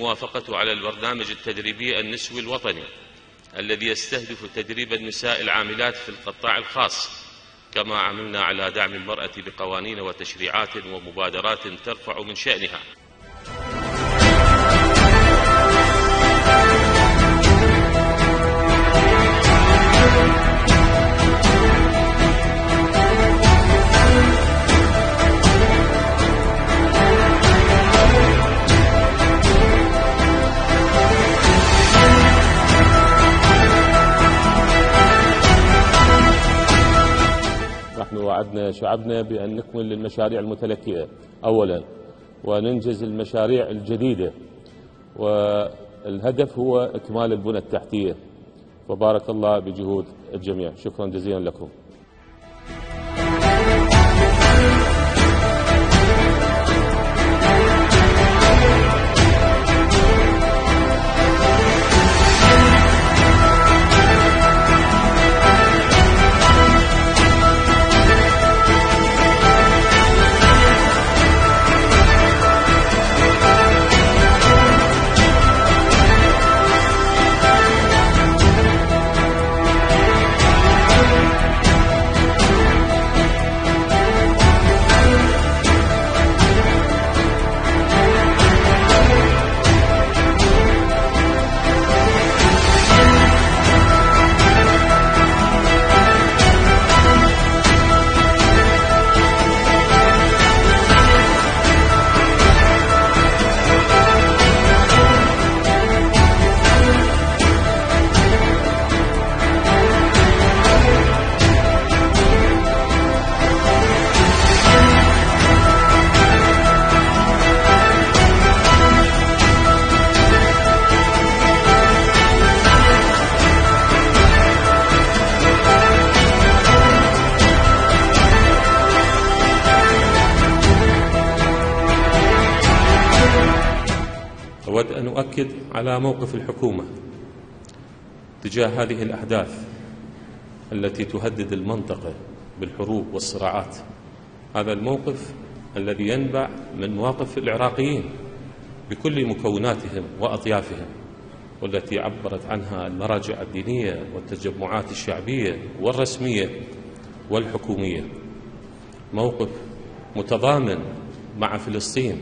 الموافقة على البرنامج التدريبي النسوي الوطني الذي يستهدف تدريب النساء العاملات في القطاع الخاص، كما عملنا على دعم المرأة بقوانين وتشريعات ومبادرات ترفع من شأنها. نحن وعدنا شعبنا بأن نكمل المشاريع المتلكئة أولا وننجز المشاريع الجديدة، والهدف هو إكمال البنى التحتية. وبارك الله بجهود الجميع. شكرا جزيلا لكم. أود أن أؤكد على موقف الحكومة تجاه هذه الأحداث التي تهدد المنطقة بالحروب والصراعات. هذا الموقف الذي ينبع من مواقف العراقيين بكل مكوناتهم وأطيافهم، والتي عبرت عنها المراجع الدينية والتجمعات الشعبية والرسمية والحكومية. موقف متضامن مع فلسطين.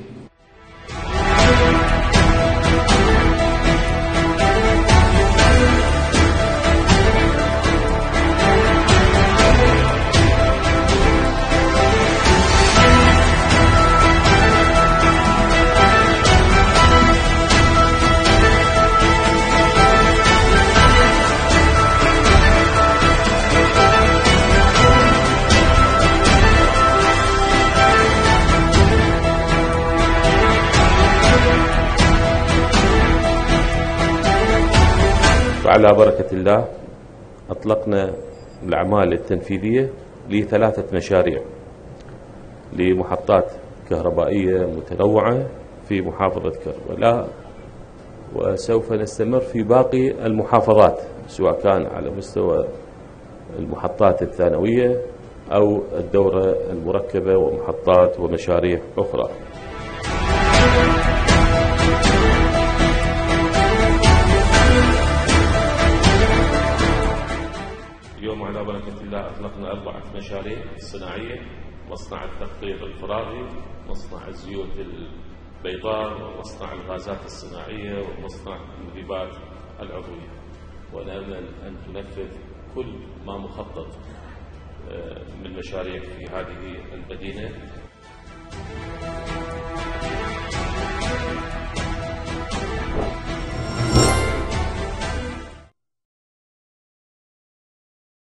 وعلى بركة الله أطلقنا الأعمال التنفيذية ل3 مشاريع لمحطات كهربائية متنوعة في محافظة كربلاء، وسوف نستمر في باقي المحافظات سواء كان على مستوى المحطات الثانوية أو الدورة المركبة ومحطات ومشاريع أخرى. اليوم على بركة الله أطلقنا 4 مشاريع صناعية: مصنع التخطيط الفراغي، مصنع الزيوت البيضاء، ومصنع الغازات الصناعية، ومصنع المذيبات العضوية. ونأمل أن تنفذ كل ما مخطط من مشاريع في هذه المدينة.